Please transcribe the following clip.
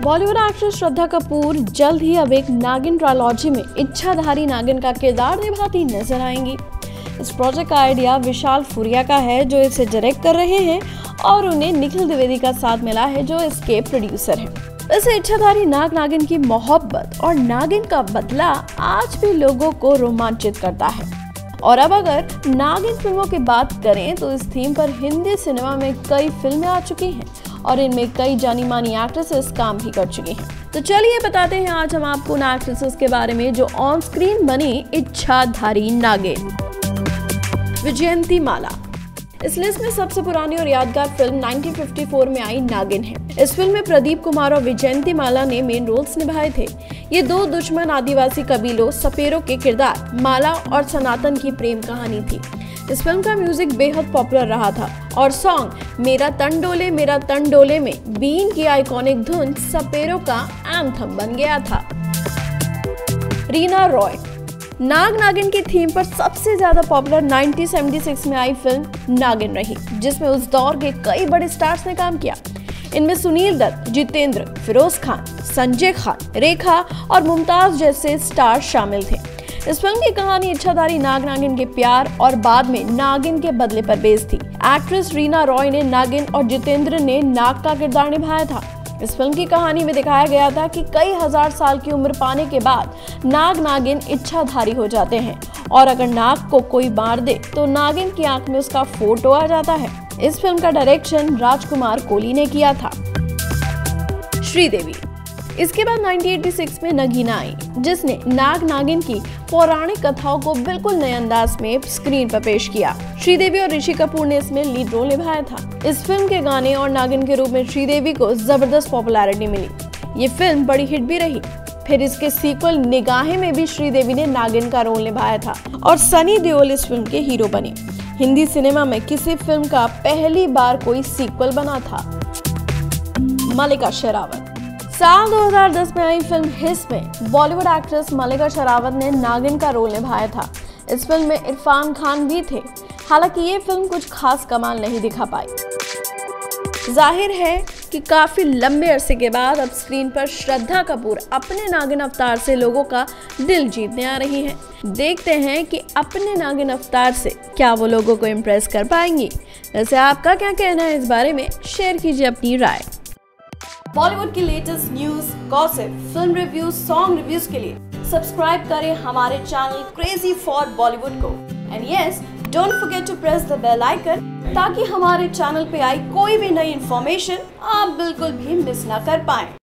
Bollywood actress Shraddha Kapoor जल्द ही अब एक नागिन ट्रायलॉजी में इच्छाधारी नागिन का किरदार निभाती नजर आएंगी। इस प्रोजेक्ट का आइडिया विशाल फुरिया का है, जो इसे डायरेक्ट कर रहे हैं, और उन्हें निखिल द्विवेदी का साथ मिला है, जो इसके प्रोड्यूसर हैं। वैसे इच्छाधारी नाग नागिन की मोहब्बत और नागिन का बदला आज भी लोगों को रोमांचित करता है। और अब अगर नागिन फिल्मों की बात करें तो इस थीम पर हिंदी सिनेमा में कई फिल्में आ चुकी हैं और इनमें कई जानी मानी एक्ट्रेसेस काम भी कर चुकी हैं। तो चलिए बताते हैं आज हम आपको उन एक्ट्रेसेस के बारे में जो ऑन स्क्रीन बनी इच्छाधारी नागिन। विजयंती माला इस लिस्ट में सबसे पुरानी और यादगार फिल्म 1954 में आई नागिन है। इस फिल्म में प्रदीप कुमार और विजयंती माला ने मेन रोल्स निभाए थे। ये दो दुश्मन आदिवासी कबीलों सपेरों के किरदार माला और सनातन की प्रेम कहानी थी। इस फिल्म का म्यूजिक बेहद पॉपुलर रहा था और सॉन्ग मेरा तन डोले में बीन की आइकॉनिक धुन सपेरों का एंथम बन गया था। रीना रॉय नाग नागिन की थीम पर सबसे ज्यादा पॉपुलर 1976 में आई फिल्म नागिन रही, जिसमें उस दौर के कई बड़े स्टार्स ने काम किया। इनमें सुनील दत्त, जितेंद्र, फिरोज खान, संजय खान, रेखा और मुमताज जैसे स्टार शामिल थे। इस फिल्म की कहानी इच्छाधारी नाग नागिन के प्यार और बाद में नागिन के बदले पर बेस्ड थी। एक्ट्रेस रीना रॉय ने नागिन और जितेंद्र ने नाग का किरदार निभाया था। इस फिल्म की कहानी में दिखाया गया था कि कई हजार साल की उम्र पाने के बाद नाग नागिन इच्छाधारी हो जाते हैं और अगर नाग को कोई मार दे तो नागिन की आंख में उसका फोटो आ जाता है। इस फिल्म का डायरेक्शन राजकुमार कोली ने किया था। श्रीदेवी इसके बाद 1986 में नगीना आई, जिसने नाग नागिन की पौराणिक कथाओं को बिल्कुल नए अंदाज में स्क्रीन पर पेश किया। श्रीदेवी और ऋषि कपूर ने इसमें लीड रोल निभाया था। इस फिल्म के गाने और नागिन के रूप में श्रीदेवी को जबरदस्त पॉपुलैरिटी मिली। ये फिल्म बड़ी हिट भी रही। फिर इसके सीक्वल निगाहें में भी श्रीदेवी ने नागिन का रोल निभाया था और सनी देओल इस फिल्म के हीरो बने। हिंदी सिनेमा में किसी फिल्म का पहली बार कोई सीक्वल बना था। मल्लिका शेरावत साल 2010 में आई फिल्म हिस में बॉलीवुड एक्ट्रेस मल्लिका शेरावत ने नागिन का रोल निभाया था। इस फिल्म में इरफान खान भी थे। हालांकि ये फिल्म कुछ खास कमाल नहीं दिखा पाई। जाहिर है कि काफी लंबे अरसे के बाद अब स्क्रीन पर श्रद्धा कपूर अपने नागिन अवतार से लोगों का दिल जीतने आ रही हैं। देखते हैं कि अपने नागिन अवतार से क्या वो लोगों को इम्प्रेस कर पाएंगी। वैसे आपका क्या कहना है इस बारे में, शेयर कीजिए अपनी राय। बॉलीवुड की latest news, gossip, film reviews, song reviews के लिए सब्सक्राइब करें हमारे चैनल क्रेजी फॉर बॉलीवुड को। And yes, don't forget to press the bell icon ताकि हमारे चैनल पे आई कोई भी नई इन्फॉर्मेशन आप बिल्कुल भी मिस ना कर पाएं।